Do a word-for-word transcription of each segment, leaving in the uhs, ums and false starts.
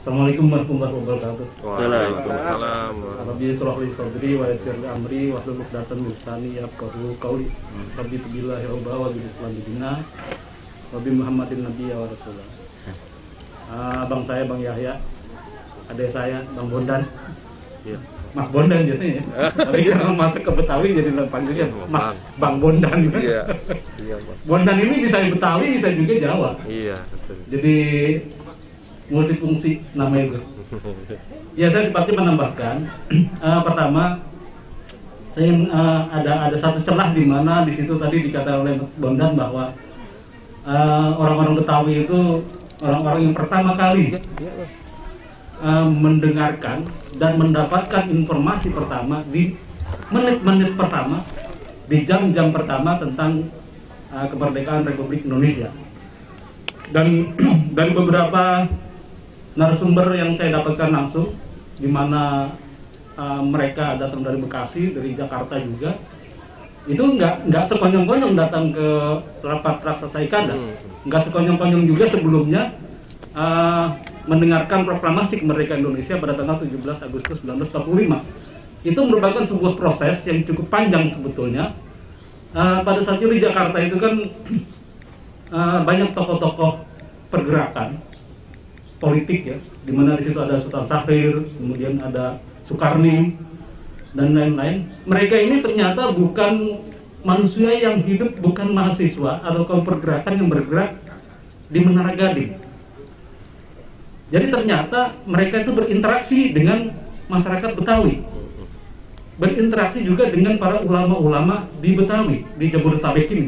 Assalamualaikum warahmatullahi wabarakatuh. Waalaikumsalam. Rabbi shrah li sadri wa yassir li amri wahlul 'uqdatam min lisani yafqahu qawli. Rabbi billahi rabba wa bil islam bina. Rabbi Muhammadin nabiyya wa rasulullah. Uh, abang saya Bang Yahya, adik saya Bang Bondan. Ya. Mas Bondan biasanya. Tapi karena masuk ke Betawi jadi panggilnya Mas Bang Bondan. Iya. Iya, Bang. Bondan ini bisa Betawi, bisa juga Jawa. Iya, betul. Jadi multifungsi nama itu. Ya, saya seperti menambahkan. uh, pertama, saya uh, ada ada satu celah di mana di situ tadi dikatakan oleh Bondan bahwa uh, orang-orang Betawi itu orang-orang yang pertama kali uh, mendengarkan dan mendapatkan informasi pertama di menit-menit pertama, di jam-jam pertama tentang uh, kemerdekaan Republik Indonesia. Dan dari beberapa narasumber yang saya dapatkan langsung, di mana uh, mereka datang dari Bekasi, dari Jakarta juga, itu nggak nggak sekonyong-konyong datang ke rapat raksasa Ikada, nggak sekonyong-konyong juga sebelumnya uh, mendengarkan proklamasi kemerdekaan Indonesia pada tanggal tujuh belas Agustus seribu sembilan ratus empat puluh lima. Itu merupakan sebuah proses yang cukup panjang sebetulnya. Uh, pada saat itu di Jakarta itu kan uh, banyak tokoh-tokoh pergerakan politik ya, di mana di situ ada Sultan Syahrir, kemudian ada Soekarni dan lain-lain. Mereka ini ternyata bukan manusia yang hidup, bukan mahasiswa atau kaum pergerakan yang bergerak di Menara Gading. Jadi ternyata mereka itu berinteraksi dengan masyarakat Betawi, berinteraksi juga dengan para ulama-ulama di Betawi, di Jabodetabek ini.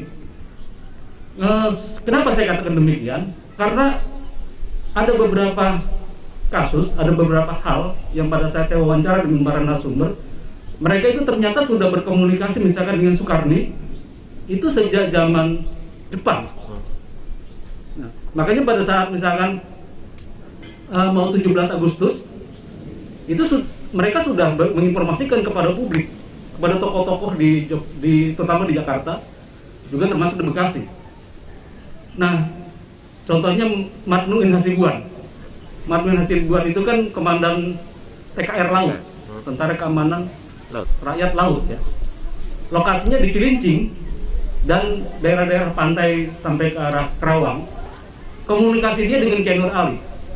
Kenapa saya katakan demikian? Karena ada beberapa kasus, ada beberapa hal yang pada saat saya wawancara dengan para narasumber, mereka itu ternyata sudah berkomunikasi misalkan dengan Soekarni itu sejak zaman Jepang. Nah, makanya pada saat misalkan uh, mau tujuh belas Agustus itu su mereka sudah menginformasikan kepada publik, kepada tokoh-tokoh di, di terutama di Jakarta, juga termasuk di Bekasi. Nah, contohnya Madnuin Hasibuan. Madnuin Hasibuan itu kan komandan T K R Laut, Tentara Keamanan Laut. Rakyat Laut ya. Lokasinya di Cilincing dan daerah-daerah pantai sampai ke arah Kerawang. Komunikasi dia dengan Kiai Nur Ali.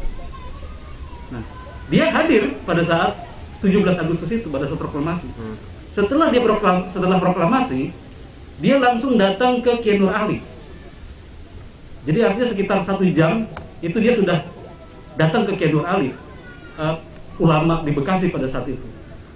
Nah, dia hadir pada saat tujuh belas Agustus itu pada saat proklamasi. Hmm. Setelah dia proklam, setelah proklamasi, dia langsung datang ke Kiai Nur Ali. Jadi artinya sekitar satu jam itu dia sudah datang ke Kiai Nur Ali, uh, ulama di Bekasi pada saat itu.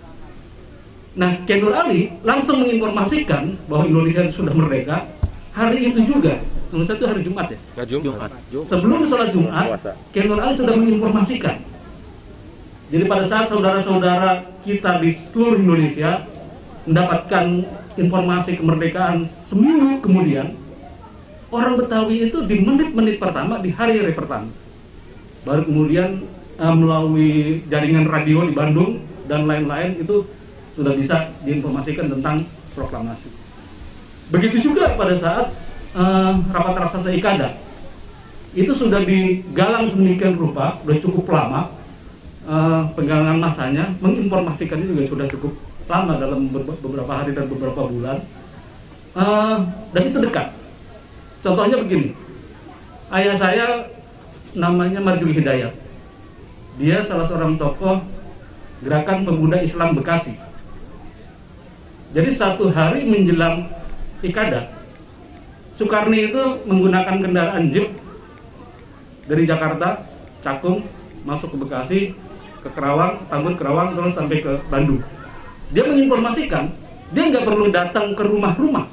Nah, Kiai Nur Ali langsung menginformasikan bahwa Indonesia sudah merdeka hari itu juga. Indonesia itu hari Jumat ya? Nah, Jumat. Sebelum sholat Jumat, Kiai Nur Ali sudah menginformasikan. Jadi pada saat saudara-saudara kita di seluruh Indonesia mendapatkan informasi kemerdekaan seminggu kemudian, orang Betawi itu di menit-menit pertama, di hari-hari pertama, baru kemudian uh, melalui jaringan radio di Bandung dan lain-lain itu sudah bisa diinformasikan tentang proklamasi. Begitu juga pada saat uh, rapat raksasa Ikada, itu sudah digalang sedemikian rupa, sudah cukup lama, uh, penggalangan masanya, menginformasikannya juga sudah cukup lama dalam beberapa hari dan beberapa bulan, uh, dan itu dekat. Contohnya begini, ayah saya namanya Marjuki Hidayat. Dia salah seorang tokoh gerakan pemuda Islam Bekasi. Jadi satu hari menjelang Ikada, Soekarni itu menggunakan kendaraan jeep dari Jakarta, Cakung, masuk ke Bekasi, ke Kerawang, Tambun Kerawang, terus sampai ke Bandung. Dia menginformasikan, dia nggak perlu datang ke rumah-rumah.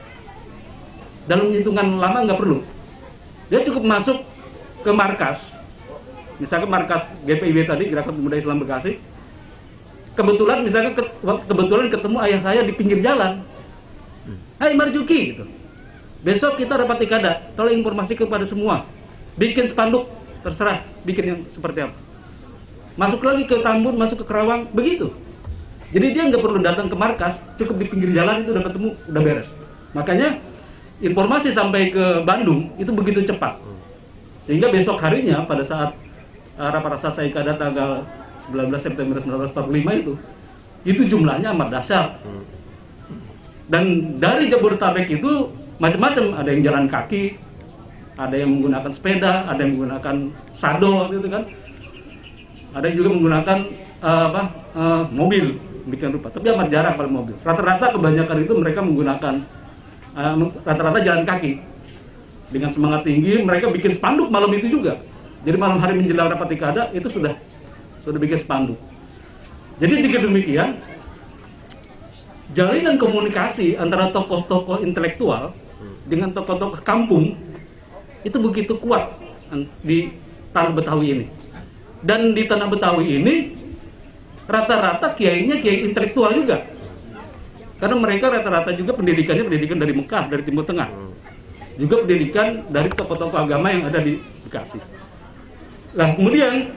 Dalam hitungan lama nggak perlu. Dia cukup masuk ke markas, misalkan markas G P I B tadi, Gerakan Pemuda Islam Bekasi. Kebetulan misalkan ke, kebetulan ketemu ayah saya di pinggir jalan. Hai Marjuki, gitu. Besok kita rapat Ikada, tolong informasi kepada semua. Bikin spanduk, terserah bikin yang seperti apa. Masuk lagi ke Tambun, masuk ke Kerawang, begitu. Jadi dia nggak perlu datang ke markas, cukup di pinggir jalan itu udah ketemu, udah beres. Makanya informasi sampai ke Bandung itu begitu cepat, sehingga besok harinya pada saat uh, Raparasa Saikada tanggal sembilan belas September seribu sembilan ratus empat puluh lima itu, itu jumlahnya amat dahsyat. Dan dari Jabodetabek itu macam-macam, ada yang jalan kaki, ada yang menggunakan sepeda, ada yang menggunakan sado gitu kan, ada yang juga menggunakan uh, apa uh, mobil demikian rupa. Tapi amat jarang kalau mobil. Rata-rata kebanyakan itu mereka menggunakan uh, rata-rata jalan kaki. Dengan semangat tinggi mereka bikin spanduk malam itu juga. Jadi malam hari menjelang Rapatikada itu sudah sudah bikin spanduk. Jadi dengan demikian jalinan komunikasi antara tokoh-tokoh intelektual dengan tokoh-tokoh kampung itu begitu kuat di tanah Betawi ini. Dan di tanah Betawi ini rata-rata kiainya kiai intelektual juga. Karena mereka rata-rata juga pendidikannya pendidikan dari Mekah, dari Timur Tengah. Juga pendidikan dari tokoh-tokoh agama yang ada di Bekasi. Nah, kemudian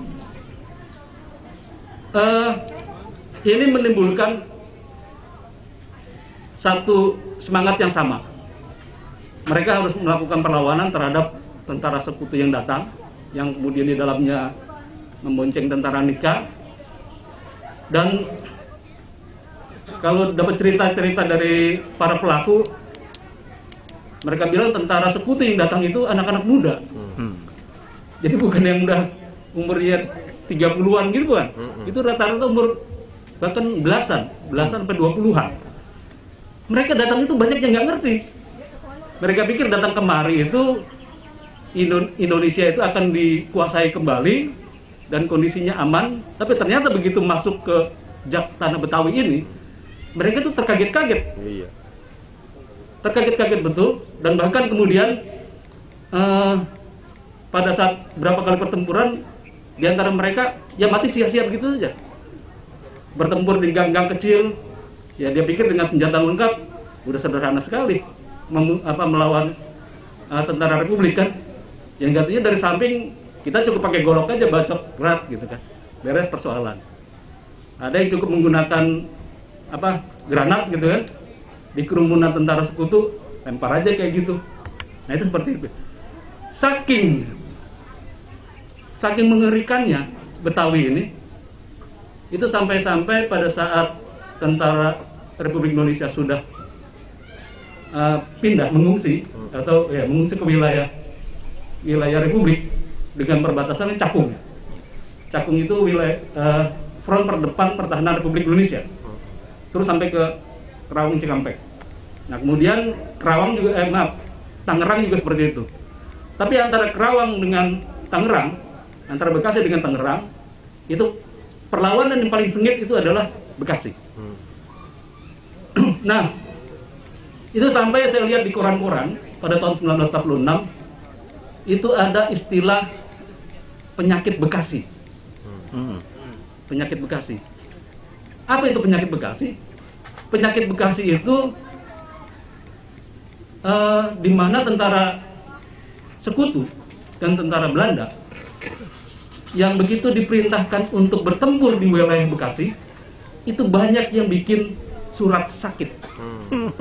uh, ini menimbulkan satu semangat yang sama. Mereka harus melakukan perlawanan terhadap tentara sekutu yang datang, yang kemudian di dalamnya membonceng tentara Nika. Dan kalau dapat cerita-cerita dari para pelaku, mereka bilang tentara sekutu yang datang itu anak-anak muda. Hmm. Jadi bukan yang udah umurnya tiga puluhan gitu kan. Hmm. Itu rata-rata umur bahkan belasan, belasan sampai dua puluhan. Mereka datang itu banyak yang nggak ngerti. Mereka pikir datang kemari itu Indonesia itu akan dikuasai kembali dan kondisinya aman. Tapi ternyata begitu masuk ke jak tanah Betawi ini, mereka tuh terkaget-kaget. Iya. Terkaget-kaget betul. Dan bahkan kemudian uh, pada saat berapa kali pertempuran di antara mereka ya mati sia-sia begitu saja. Bertempur di gang-gang kecil, ya dia pikir dengan senjata lengkap udah sederhana sekali mem, apa, melawan uh, tentara Republik kan. Yang katanya dari samping kita cukup pakai golok aja bacok berat gitu kan, beres persoalan. Ada yang cukup menggunakan apa granat gitu kan, di kerumunan tentara sekutu lempar aja kayak gitu. Nah itu seperti itu. Saking saking mengerikannya Betawi ini, itu sampai-sampai pada saat tentara Republik Indonesia sudah uh, pindah mengungsi atau ya mengungsi ke wilayah wilayah Republik dengan perbatasan Cakung. Cakung itu wilayah uh, front terdepan pertahanan Republik Indonesia. Terus sampai ke Kerawang Cikampek. Nah kemudian Kerawang juga, eh maaf, Tangerang juga seperti itu. Tapi antara Kerawang dengan Tangerang, antara Bekasi dengan Tangerang, itu perlawanan yang paling sengit itu adalah Bekasi. Hmm. Nah, itu sampai saya lihat di koran-koran pada tahun sembilan belas empat puluh enam, itu ada istilah penyakit Bekasi. Hmm. Penyakit Bekasi. Apa itu penyakit Bekasi? Penyakit Bekasi itu uh, di mana tentara sekutu dan tentara Belanda yang begitu diperintahkan untuk bertempur di wilayah Bekasi, itu banyak yang bikin surat sakit. Hmm.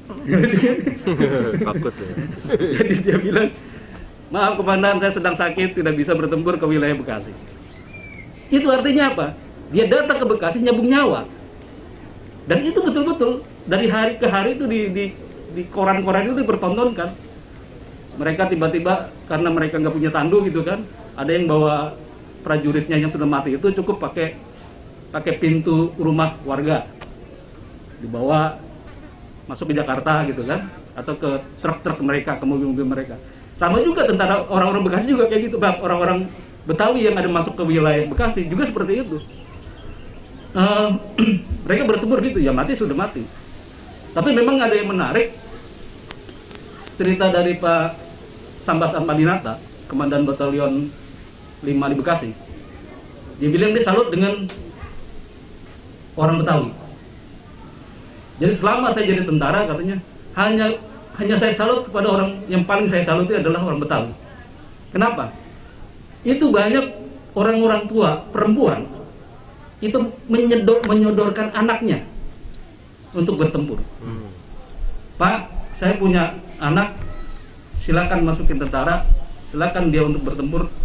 Takut ya. Jadi dia bilang, maaf komandan, saya sedang sakit, tidak bisa bertempur ke wilayah Bekasi. Itu artinya apa? Dia datang ke Bekasi nyambung nyawa. Dan itu betul-betul dari hari ke hari itu di di, di koran-koran itu dipertontonkan. Mereka tiba-tiba karena mereka nggak punya tandu gitu kan, ada yang bawa prajuritnya yang sudah mati itu cukup pakai pakai pintu rumah warga, dibawa masuk ke Jakarta gitu kan, atau ke truk-truk mereka, ke mobil-mobil mereka. Sama juga tentara orang-orang Bekasi juga kayak gitu, orang-orang Betawi yang ada masuk ke wilayah Bekasi juga seperti itu. Uh, mereka bertempur gitu, ya mati sudah mati. Tapi memang ada yang menarik, cerita dari Pak Sambas Atmadinata, Komandan Batalion lima di Bekasi. Dia bilang dia salut dengan orang Betawi. Jadi selama saya jadi tentara, katanya hanya hanya saya salut kepada orang yang paling saya saluti adalah orang Betawi. Kenapa? Itu banyak orang-orang tua perempuan itu menyedor, menyodorkan anaknya untuk bertempur. Hmm. Pak, saya punya anak, silakan masukin tentara, silakan dia untuk bertempur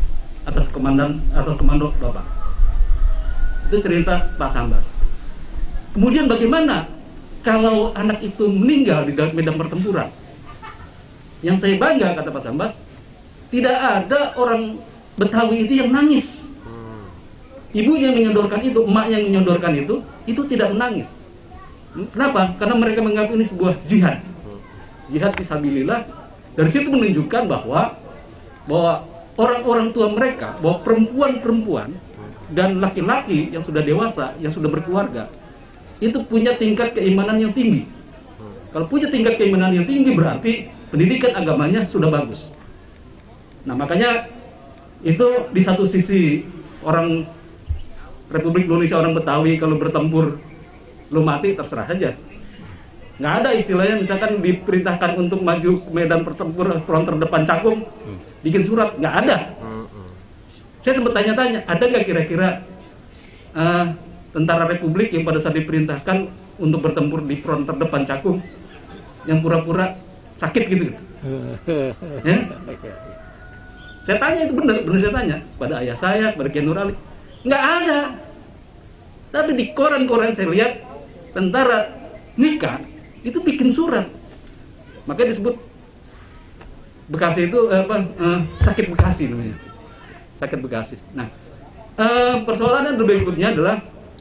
atas komandan atau komando Bapak. Itu cerita Pak Sambas. Kemudian bagaimana kalau anak itu meninggal di dalam medan pertempuran? Yang saya bangga, kata Pak Sambas, tidak ada orang Betawi itu yang nangis. Ibu yang menyodorkan itu, emak yang menyodorkan itu, itu tidak menangis. Kenapa? Karena mereka menganggap ini sebuah jihad. Jihad fisabilillah. Dari situ menunjukkan bahwa bahwa orang-orang tua mereka, bahwa perempuan-perempuan dan laki-laki yang sudah dewasa, yang sudah berkeluarga, itu punya tingkat keimanan yang tinggi. Kalau punya tingkat keimanan yang tinggi berarti pendidikan agamanya sudah bagus. Nah, makanya itu di satu sisi orang Republik Indonesia, orang Betawi kalau bertempur lu mati terserah saja. Nggak ada istilahnya misalkan diperintahkan untuk maju ke medan pertempuran front terdepan Cakung, bikin surat, nggak ada. Saya sempat tanya-tanya, ada nggak kira-kira uh, tentara Republik yang pada saat diperintahkan untuk bertempur di front terdepan Cakung yang pura-pura sakit gitu? Ya? Saya tanya, itu benar, benar saya tanya pada ayah saya, pada Kiai Nur Ali, nggak ada. Tapi di koran-koran saya lihat tentara nikah itu bikin surat, makanya disebut Bekasi itu apa? Eh, sakit Bekasi namanya, sakit Bekasi. Nah, eh, persoalannya berikutnya adalah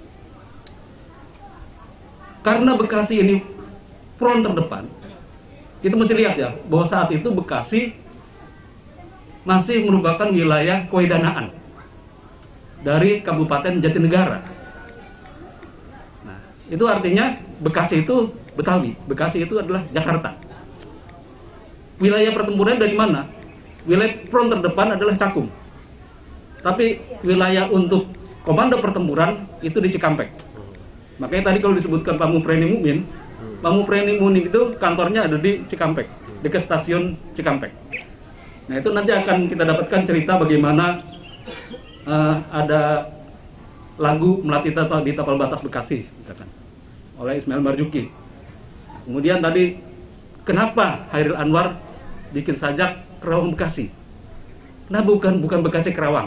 karena Bekasi ini front terdepan, kita mesti lihat ya bahwa saat itu Bekasi masih merupakan wilayah kewedanaan dari Kabupaten Jatinegara. Nah, itu artinya Bekasi itu Betawi, Bekasi itu adalah Jakarta. Wilayah pertempuran dari mana? Wilayah front terdepan adalah Cakung. Tapi wilayah untuk komando pertempuran itu di Cikampek. Makanya tadi kalau disebutkan Pak Mupreni Mukmin, Pak Mupreni Mukmin itu kantornya ada di Cikampek, dekat stasiun Cikampek. Nah, itu nanti akan kita dapatkan cerita bagaimana uh, ada lagu Melati di Tapal Batas Bekasi, misalkan, oleh Ismail Marzuki. Kemudian tadi, kenapa Hairil Anwar bikin sajak Kerawang Bekasi? Nah, bukan bukan Bekasi Kerawang.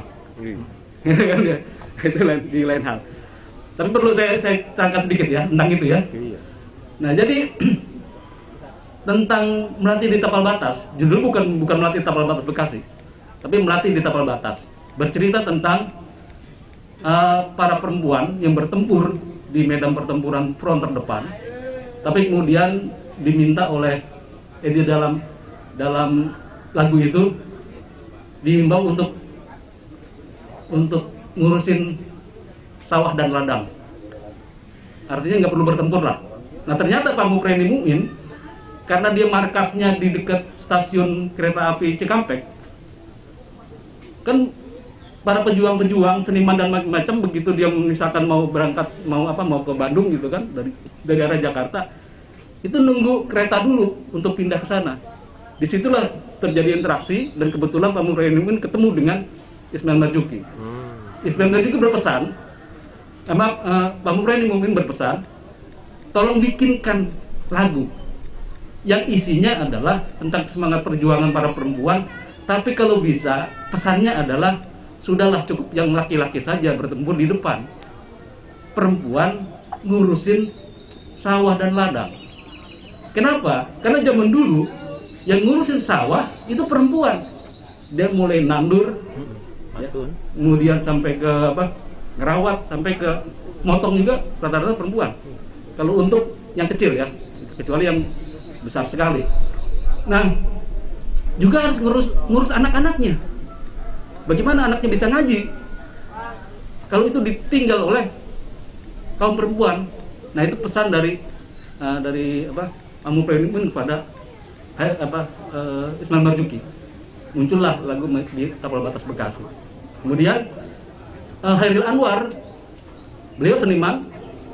Mm. Itu di lain hal. Tapi perlu saya saya tangkap sedikit ya tentang itu ya. Iya. Nah, jadi tentang Melati di Tapal Batas, judul bukan bukan Melati di Tapal Batas Bekasi, tapi Melati di Tapal Batas. Bercerita tentang uh, para perempuan yang bertempur di medan pertempuran front terdepan, tapi kemudian diminta oleh eh, di dalam dalam lagu itu dihimbau untuk untuk ngurusin sawah dan ladang. Artinya nggak perlu bertempur lah. Nah, ternyata Pak Mupreni Mukmin, karena dia markasnya di dekat stasiun kereta api Cikampek, kan para pejuang-pejuang, seniman dan macam-macam, begitu dia misalkan mau berangkat, mau apa, mau ke Bandung gitu kan, dari dari arah Jakarta, itu nunggu kereta dulu untuk pindah ke sana. Disitulah terjadi interaksi dan kebetulan Pak Mupreni Mukmin ketemu dengan Ismail Marzuki. Hmm. Ismail Marzuki berpesan, sama uh, Pak Mupreni Mukmin berpesan, tolong bikinkan lagu yang isinya adalah tentang semangat perjuangan para perempuan, tapi kalau bisa pesannya adalah sudahlah cukup yang laki-laki saja bertempur di depan, perempuan ngurusin sawah dan ladang. Kenapa? Karena zaman dulu yang ngurusin sawah itu perempuan. Dia mulai nandur, ya, kemudian sampai ke apa, ngerawat, sampai ke motong juga rata-rata perempuan. Kalau untuk yang kecil ya, kecuali yang besar sekali. Nah, juga harus ngurus ngurus anak-anaknya. Bagaimana anaknya bisa ngaji kalau itu ditinggal oleh kaum perempuan? Nah, itu pesan dari uh, dari apa Pak Mupreni Mukmin kepada apa uh, Ismail Marzuki. Muncullah lagu di Tapal Batas Bekasi. Kemudian uh, Hairil Anwar, beliau seniman,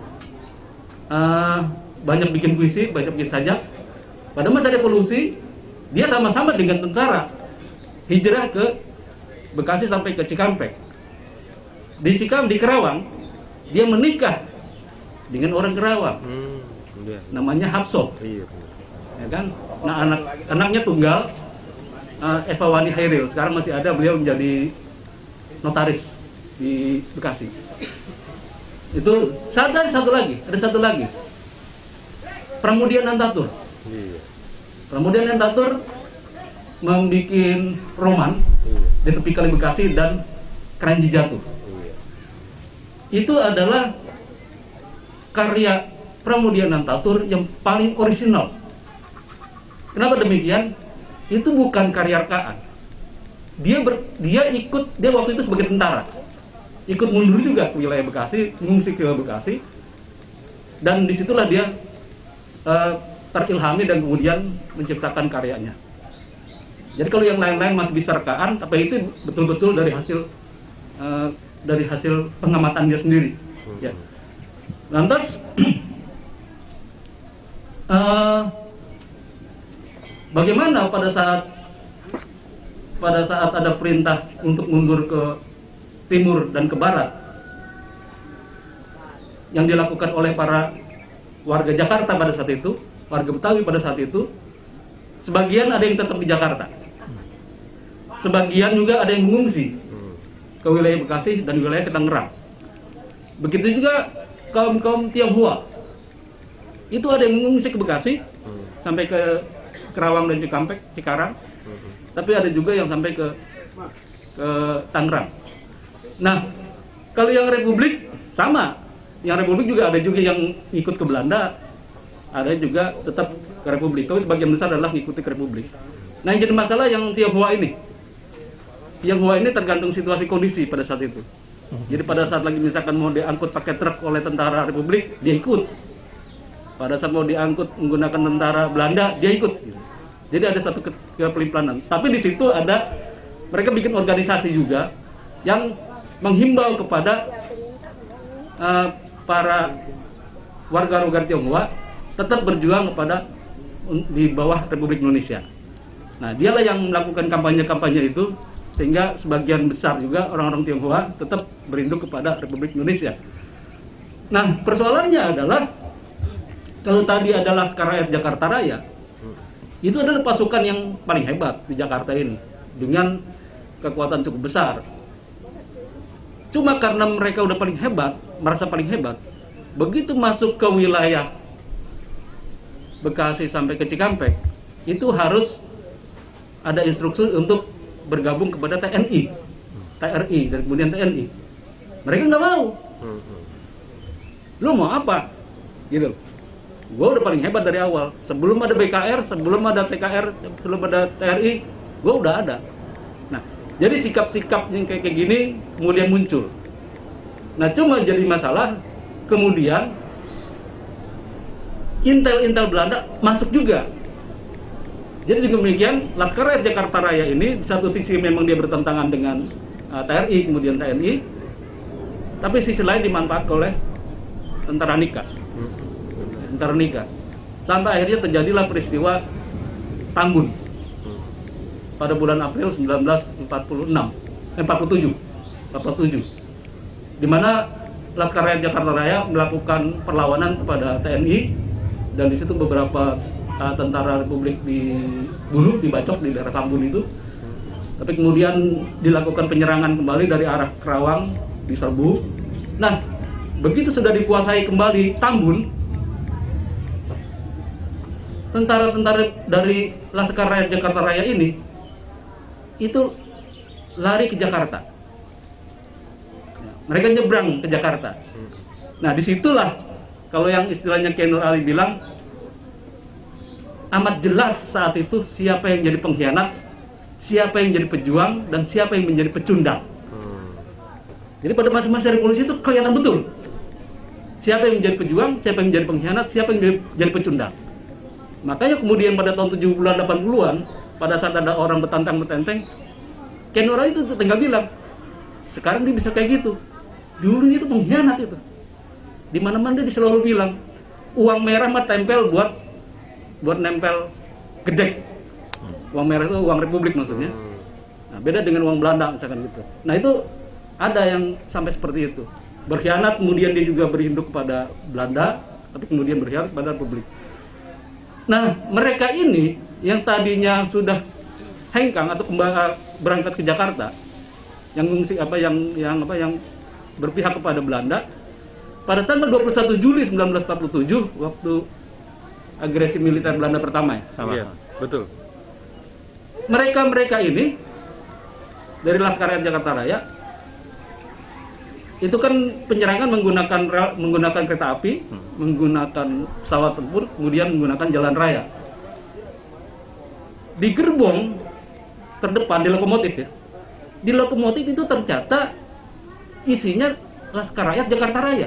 uh, banyak bikin puisi, banyak bikin sajak. Pada masa revolusi, dia sama-sama dengan tentara hijrah ke Bekasi sampai ke Cikampek. Di Cikampek, di Kerawang, dia menikah dengan orang Kerawang, hmm, iya. Namanya Hapso, iya, ya kan? Nah, anak anaknya tunggal, uh, Eva Wani Hairil. Sekarang masih ada, beliau menjadi notaris di Bekasi. Itu satu satu lagi, ada satu lagi. Pramudia Nantatur. Iya. Pramudia Nantatur membuat roman Iya. di tepi Kali Bekasi dan Keranji Jatuh. Iya. Itu adalah karya Pramudia Nantatur yang paling orisinal. Kenapa demikian? Itu bukan karya rekaan. Dia ber, dia ikut, dia waktu itu sebagai tentara. Ikut mundur juga ke wilayah Bekasi, mengungsi ke Bekasi. Dan disitulah dia uh, terilhami dan kemudian menciptakan karyanya. Jadi kalau yang lain-lain masih bisa rekaan, tapi itu betul-betul dari hasil uh, dari hasil pengamatan dia sendiri. Ya. Lantas uh, bagaimana pada saat pada saat ada perintah untuk mundur ke timur dan ke barat yang dilakukan oleh para warga Jakarta pada saat itu, warga Betawi pada saat itu, sebagian ada yang tetap di Jakarta, sebagian juga ada yang mengungsi ke wilayah Bekasi dan wilayah Tangerang. Begitu juga kaum-kaum Tionghoa, itu ada yang mengungsi ke Bekasi sampai ke Kerawang dan Cikampek, Cikarang, tapi ada juga yang sampai ke ke Tangerang. Nah, kalau yang Republik sama, yang Republik juga ada juga yang ikut ke Belanda, ada juga tetap ke Republik. Tapi sebagian besar adalah ikuti ke Republik. Nah, yang jadi masalah yang Tionghoa ini, Tionghoa ini tergantung situasi kondisi pada saat itu. Jadi pada saat lagi misalkan mau diangkut pakai truk oleh tentara Republik, dia ikut. Pada saat mau diangkut menggunakan tentara Belanda, dia ikut. Jadi ada satu kepelimplanan. Tapi di situ ada, mereka bikin organisasi juga yang menghimbau kepada uh, para warga-warga Tionghoa tetap berjuang kepada di bawah Republik Indonesia. Nah, dialah yang melakukan kampanye-kampanye itu, sehingga sebagian besar juga orang-orang Tionghoa tetap berinduk kepada Republik Indonesia. Nah, persoalannya adalah kalau tadi adalah Laskar Rakyat Jakarta Raya, itu adalah pasukan yang paling hebat di Jakarta ini dengan kekuatan cukup besar. Cuma karena mereka udah paling hebat, merasa paling hebat, begitu masuk ke wilayah Bekasi sampai ke Cikampek, itu harus ada instruksi untuk bergabung kepada T N I, T R I, dan kemudian T N I. Mereka nggak mau. Lu mau apa? Gitu. Gue udah paling hebat dari awal. Sebelum ada B K R, sebelum ada T K R, sebelum ada T R I, gue udah ada. Nah, jadi sikap-sikap yang kayak kayak gini kemudian muncul. Nah, cuma jadi masalah kemudian intel-intel Belanda masuk juga. Jadi juga demikian, Laskar Rakyat Jakarta Raya ini di satu sisi memang dia bertentangan dengan uh, T R I, kemudian T N I, tapi sisi lain dimanfaatkan oleh tentara Nika. Tentara Nika. Sampai akhirnya terjadilah peristiwa Tambun pada bulan April seribu sembilan ratus empat puluh enam, eh, empat puluh tujuh, empat puluh tujuh, di mana Laskar Rakyat Jakarta Raya melakukan perlawanan kepada T N I, dan di situ beberapa uh, tentara Republik dibunuh, dibacok di daerah Tambun itu. Tapi kemudian dilakukan penyerangan kembali dari arah Kerawang, diserbu. Nah, begitu sudah dikuasai kembali Tambun, tentara-tentara dari Laskar Rakyat Jakarta Raya ini itu lari ke Jakarta. Mereka nyebrang ke Jakarta. Nah, disitulah kalau yang istilahnya Kiai Nur Ali bilang amat jelas saat itu siapa yang jadi pengkhianat, siapa yang jadi pejuang, dan siapa yang menjadi pecundang. Jadi pada masa-masa revolusi itu kelihatan betul siapa yang menjadi pejuang, siapa yang menjadi pengkhianat, siapa yang menjadi pecundang. Makanya kemudian pada tahun tujuh puluhan, delapan puluhan, pada saat ada orang betantang-betenteng, Kiai Nur Ali itu tinggal bilang, sekarang dia bisa kayak gitu. Dulunya itu pengkhianat itu. Di mana-mana dia selalu bilang, uang merah mah tempel buat buat nempel gedek. Uang merah itu uang Republik maksudnya. Nah, beda dengan uang Belanda misalkan gitu. Nah, itu ada yang sampai seperti itu. Berkhianat, kemudian dia juga berinduk kepada Belanda, tapi kemudian berkhianat kepada Republik. Nah, mereka ini yang tadinya sudah hengkang atau kembali berangkat ke Jakarta, yang ngungsi apa yang yang apa yang berpihak kepada Belanda pada tanggal dua puluh satu Juli seribu sembilan ratus empat puluh tujuh waktu agresi militer Belanda pertama ya. Sama. Iya, betul. Mereka-mereka ini dari Laskar Rakyat Jakarta Raya itu kan penyerangan menggunakan rel, menggunakan kereta api, hmm. menggunakan pesawat tempur, kemudian menggunakan jalan raya. Di gerbong terdepan di lokomotif ya. Di lokomotif itu ternyata isinya Laskar Rakyat Jakarta Raya.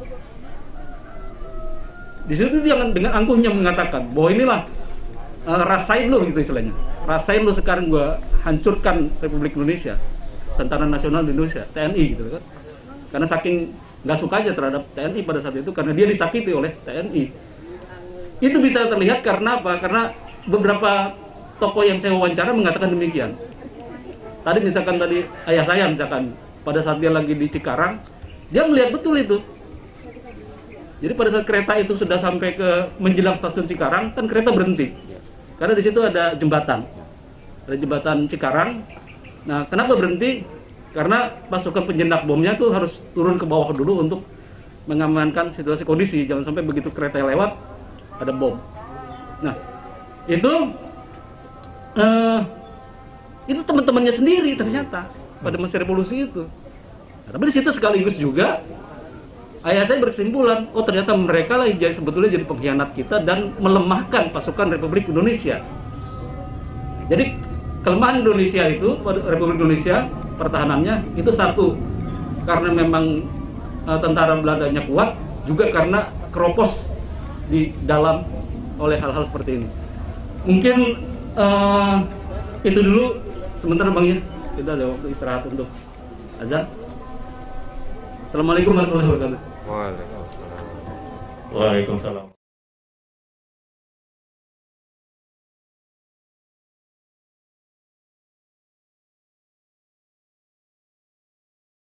Di situ dia dengan angkuhnya mengatakan bahwa inilah uh, rasain lo gitu istilahnya. Rasain lo sekarang gua hancurkan Republik Indonesia, Tentara Nasional Indonesia, T N I gitu kan. Karena saking nggak suka aja terhadap T N I pada saat itu karena dia disakiti oleh T N I. Itu bisa terlihat karena apa? Karena beberapa tokoh yang saya wawancara mengatakan demikian. Tadi misalkan tadi ayah saya misalkan pada saat dia lagi di Cikarang, dia melihat betul itu. Jadi pada saat kereta itu sudah sampai ke menjelang stasiun Cikarang, kan kereta berhenti. Karena di situ ada jembatan. Ada jembatan Cikarang. Nah, kenapa berhenti? Karena pasukan penjinak bomnya tuh harus turun ke bawah dulu untuk mengamankan situasi kondisi. Jangan sampai begitu kereta lewat, ada bom. Nah, itu uh, itu teman-temannya sendiri ternyata pada masa revolusi itu. Nah, tapi di situ sekaligus juga ayah saya berkesimpulan, oh ternyata mereka lah yang sebetulnya jadi pengkhianat kita dan melemahkan pasukan Republik Indonesia. Jadi kelemahan Indonesia itu, Republik Indonesia pertahanannya itu satu karena memang uh, tentara Belandanya kuat, juga karena keropos di dalam oleh hal-hal seperti ini. Mungkin uh, itu dulu sementara Bang ya, kita ada waktu istirahat untuk azan. Assalamualaikum warahmatullahi wabarakatuh. Waalaikumsalam. Waalaikumsalam.